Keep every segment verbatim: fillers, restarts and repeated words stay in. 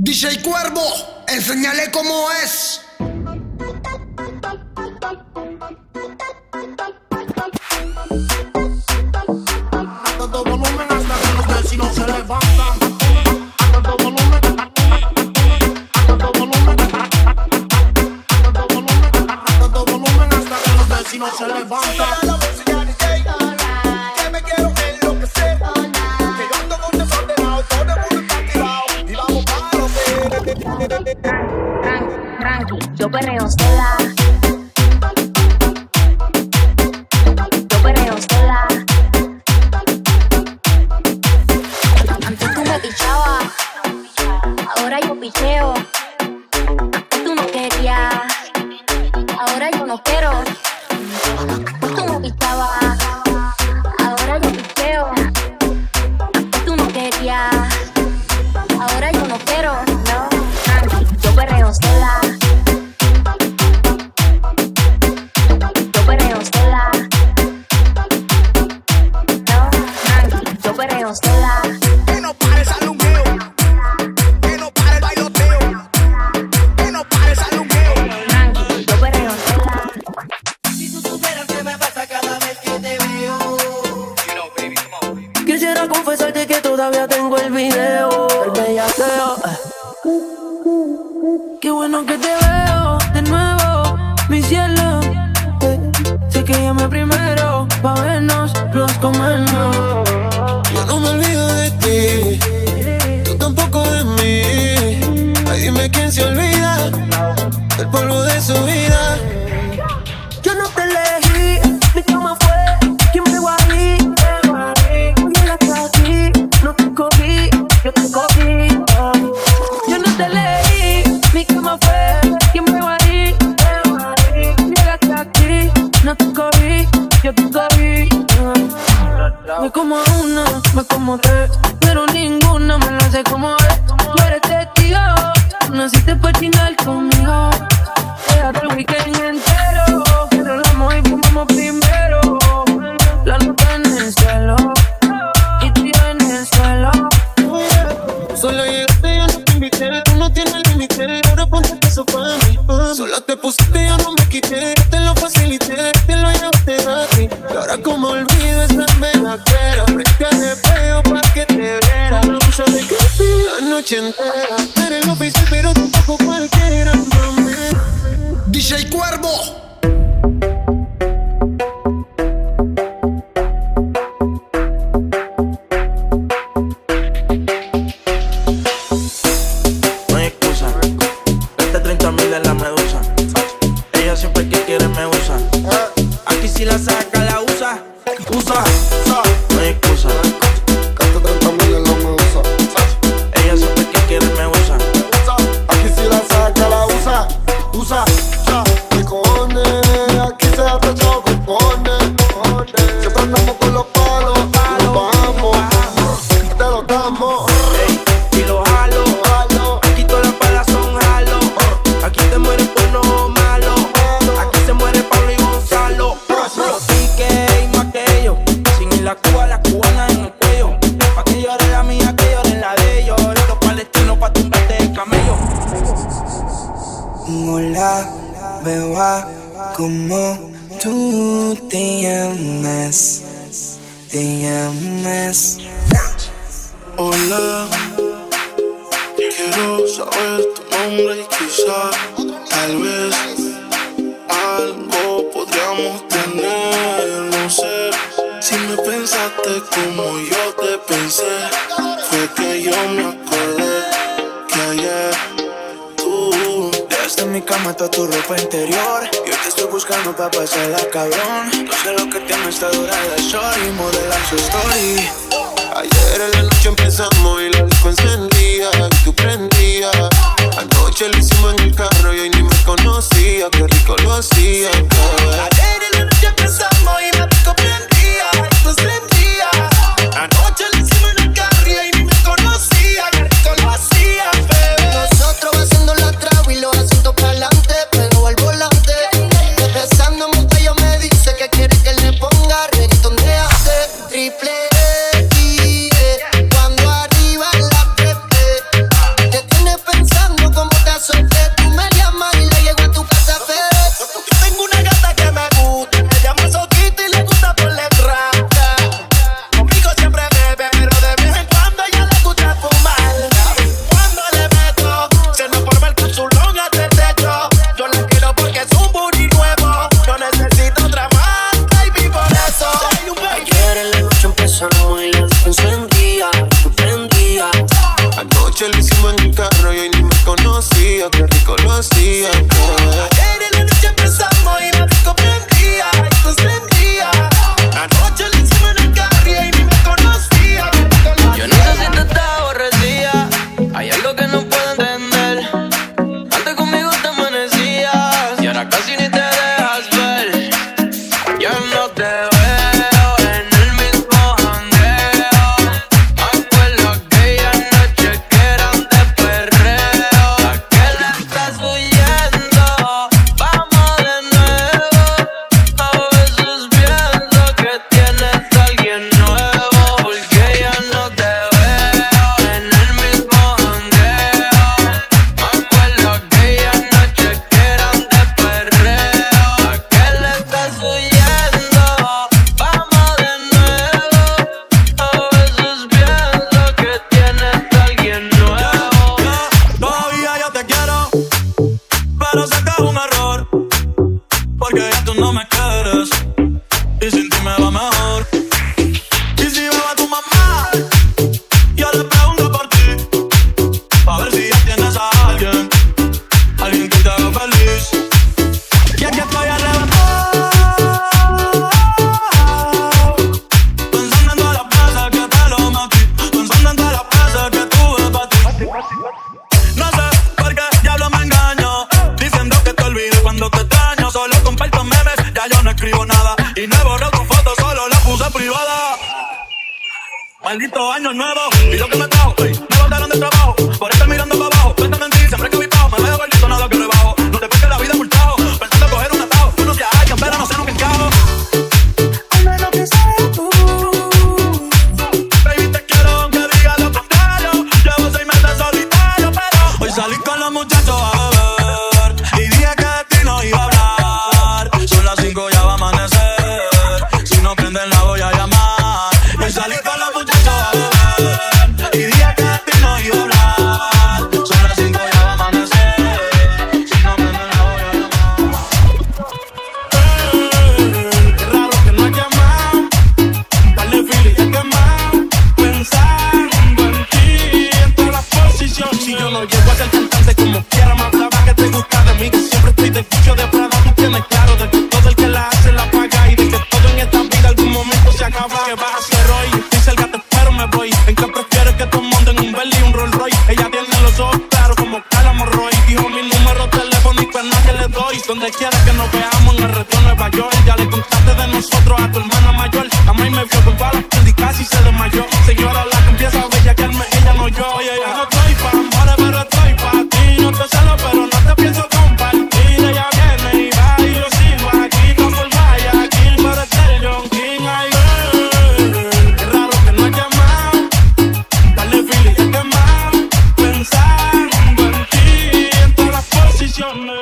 D J Cuervo, enséñale cómo es. Todo volumen hasta que los vecinos se levantan. Todo volumen, todo volumen, todo volumen, todo volumen hasta que los vecinos se levantan. Que me quiero enloquecer, que yo ando con desordenado, todo el mundo está activado y vamos para lo que. Tranqui, yo perreo sola. Yo perreo sola. Antes tú me pichabas, ahora yo picheo. Antes tú no querías, ahora yo no quiero. Antes tú me pichabas, ahora yo picheo. Antes tú no querías, ahora yo no quiero. No, tranqui, yo perreo sola. Yo perreo sola. No, tranqui, yo perreo sola. Que no pare el salungueo, que no pare el bailoteo, que no pare el salungueo. Tranqui, yo perreo sola. Si tú supieras qué me pasa cada vez que te veo. Quisiera confesarte que todavía tengo el video del bellaqueo. Qué bueno que te veo de nuevo, mi cielo. Sé que llamé primero pa' vernos, nos comemos. Yo no me olvido de ti, tú tampoco de mí. Ay, dime quién se olvida del polvo de su vida. Yo no te elegí, mi cama fue quien me guarí. Hoy llegaste aquí, no te cogí, yo te cogí. Yo no te elegí, mi cama fue quien me guarí. Llegaste aquí, no te cogí, yo te cogí. Me como una, me como tres, pero ninguna me la hace como es. Tú eres testigo, naciste pa' chingar conmigo. Quédate el weekend entero, relamos y fumamos primero. La nota en el cielo, y tú y yo en el suelo. Solo llegaste, yo no te invité, tú no tienes límite. Ahora ponte peso pa' mí, pa' solo te pusiste, yo no me quité. Te lo facilité, te lo llevaste a ti. Y ahora como olvido esa bellaquera, frente al espejo pa' que te viera. La usa de café la noche entera. Eres lo oficial, pero tampoco cualquiera, mami. D J Cuervo. No hay excusa, este treinta mil en la medusa. Ella siempre que quiere me usa. Aquí si la saca la usa, usa. No hay excusa, Gasto treinta mil en la medusa. ella siempre que quiere me usa. Aquí si la saca la usa, usa. Me cojones, aquí se ha tachado con cojones. Siempre andamos con los palos, nos bajamos, te lo damos. Ey, y lo jalo, aquí todas las balas son jalo. Aquí te mueres por no malo, aquí se muere Pablo y Gonzalo. Los tickets y más que ellos, sin ir la Cuba, la cubana en el cuello. Pa' que llore la mía, que llore la de ellos. Los palestinos pa' tumbarte el camello. Hola, beba, como tú te llamas, te llamas. Hola, quiero saber tu nombre y quizá, tal vez, algo podríamos tener. No sé si me pensaste como yo te pensé. Fue que yo me acordé que ayer tú dejaste en mi cama toda tu ropa interior. Yo te estoy buscando pa' pasarla, cabrón. No sé lo que tiene esta dura de shorty, modelar su story. Ayer en la noche empezamos y la disco encendía y tú prendías. Anoche lo hicimos en el carro y hoy ni me conocía. Qué rico lo hacía. Ayer en la noche empezamos y la disco prendía, y tú encendía. Anoche lo hicimos en el carro y ni me conocía, qué rico lo hacía, bebé. Nosotros haciendo la traba y los asientos pa'lante, pero al volante. Empezando en botella me dice que quiere que le ponga reggaetón de hace triple X. Cuando arriba contigo, qué rico lo hacía, bebé. Ayer en la noche empezamos y la disco prendía, esto encendía. Anoche le hicimos en el carry y ni me conocía. Yo no sé si te estás aborrecida, hay algo que no puedo entender. Antes conmigo te amanecías y ahora casi ni te dejas ver. Yo no te veo en el mismo jangueo. Me acuerdo aquella noche que eran de perreo. ¿A qué le estás huyendo? Vamos de nuevo. A veces pienso que tienes a alguien nuevo, porque ya no te veo en el mismo jangueo. Me acuerdo aquella noche que eran de perreo. ¿A qué le estás huyendo? Vamos de nuevo. A veces pienso que tienes a alguien nuevo. Todavía yo te quiero, pero sé que es un error, porque ya tú no me quieres y sin ti me va mejor. Y si veo a tu mamá, yo le pregunto por ti, a ver si ya tienes a alguien, alguien que te haga feliz. Y es que estoy arrebatado, pensando en todas las veces que te lo metí, pensando en todas las veces que tuve para ti. No sé por qué diablo me engaño, diciendo que te olvidé cuando te extraño. Solo comparto memes, ya yo no escribo nada, y no he borrado tu foto, solo la puse privada. Maldito año nuevo, y lo que me trajo, ey, me botaron del trabajo, por estar mirando para abajo, pensando en ti, siempre que vivo, me veo gordito, nada que le bajo. No te porque la vida es un trabajo, pensando en coger un atajo, uno que hay, pero no sé nunca encajo. Hazme lo que sabes tú. Baby, te quiero aunque diga lo contrario. Llevo seis meses solitario, pero hoy salí con los muchachos a beber y dije que de ti no iba a hablar. Son las cinco, ya va a amanecer. Si no prenden la voy a llamar. Hoy salí con los muchachos a beber y dije que de ti no iba a hablar. Son las cinco, ya va a amanecer. Si no prenden la voy a llamar. Eh, qué raro que no has llamado. Dale fili, te he quemado, pensando en ti, en todas las posiciones. Si yo no llego a ser cantante como quiera, me hablaba que te gusta de mí, que siempre estoy del cucho de Prada. Tú tienes claro de que todo el que la hace la paga y de que todo en esta vida algún momento se acaba. Que vas a hacer hoy? Estoy cerca, te espero, me voy. ¿En qué prefieres que te monten un Bentley y un Rolls Royce? Ella tiene los ojos claros como Carla Morroy. Dijo mi número telefónico a nadie le doy. Donde quiera que nos veamos en el resto de Nueva York. Ya le contaste de nosotros a tu hermana mayor. A mí me vio con balas y casi se desmayó. Señora, la que empieza a bellaquearme, ella no yo. Oye, yo no estoy pa' amores, pero estoy pa' ti. No te celo, pero no te pienso compartir. Ella viene y va y yo sigo aquí. No por vaya aquí, pero es el John King. Ay, girl, qué raro que no has llamado. Dale fili, te he quemado, pensando en ti, en todas las posiciones.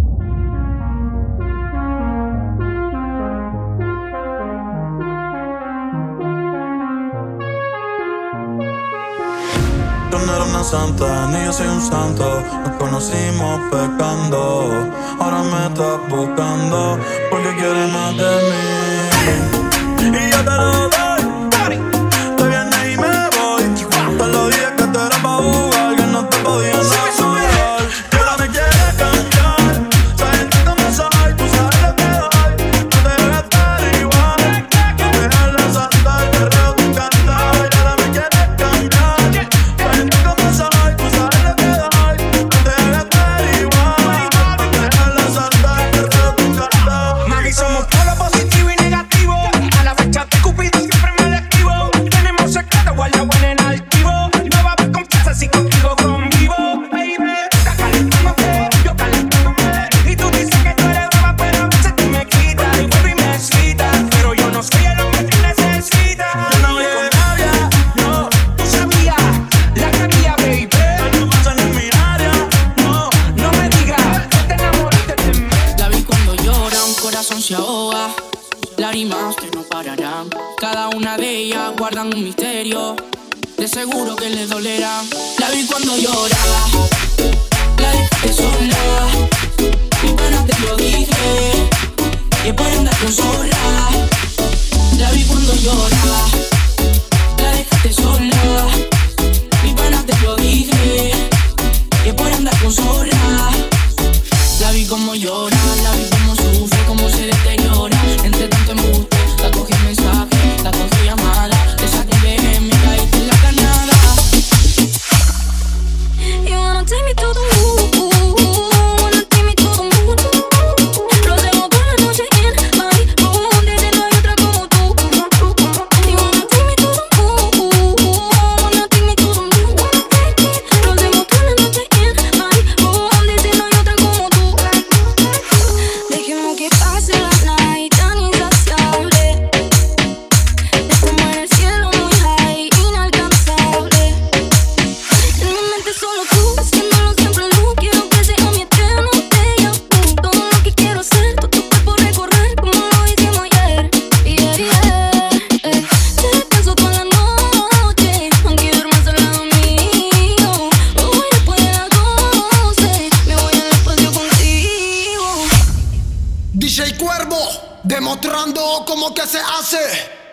Tú no eres una santa, ni yo soy un santo. Nos conocimos pecando. Ahora me estás buscando porque quieres más de mí. Y yo te lo doy. Te vienes y me voy. Te lo dije que te era pa' jugar, que no te podía enamorar. Y ahora me quieres cambiar. Sabes tú cómo soy, tú sabes lo que doy. No te voy a estar igual. No dejarla saltar, perreo tu cantar. Y ahora me quieres cambiar. Sabes tú cómo soy, tú sabes lo que doy. No te voy a estar igual. No dejarla saltar, perreo tu cantar. Mami, somos todo lo positivo y negativo. A la fecha de Cupido siempre me la esquivo. Tenemos secretos guardados en el archivo. No va a haber confianza si contigo convivo. Baby, está calentándote, yo calentándote. Y tú dices que tú eres brava, pero a veces tú me quitas. Y vuelvo y me excitas, pero yo no soy el hombre que necesitas. Yo no voy con rabia, No, tú sabías la que había, baby. no pasan en mi área. No, no me digas que te enamoraste de mí. La vi cuando llora, un corazón se ahoga. Lágrimas que no pararán. Cada una de ellas guardan un misterio. De seguro que le dolerá. La vi cuando llora. La dejé sola. Mi pana te lo dije. Y es por andar con zorra. La vi cuando llora. La dejaste sola. Mi pana te lo dije. Y es por andar con zorra. llora. La vi como sufre, como se deteriora. Entre tanto embuste, la cogí el mensaje, la cogí llamada. Te saqué de me caíste en la canada. You wanna take me to the moon, wanna take me to the moon. Lo hacemos toda la noche en my room, desde no hay otra como tú. You wanna take me to the moon, wanna take me to the moon. Lo hacemos toda la noche en my room, desde no hay otra como tú. Dejemos que pase la night tan insaciable. Estamos en el cielo muy high, inalcanzable. En mi mente solo tú, haciéndolo siempre luz. Quiero que sea mi eterno déjà vu. Todo lo que quiero hacer, todo tu cuerpo recorrer como lo hicimos ayer. Yeah, yeah, eh. Te pienso toda la noche, aunque duermas al lado mío. Hoy después de las doce, me voy al espacio contigo. D J Cuervo, demostrando cómo que se hace.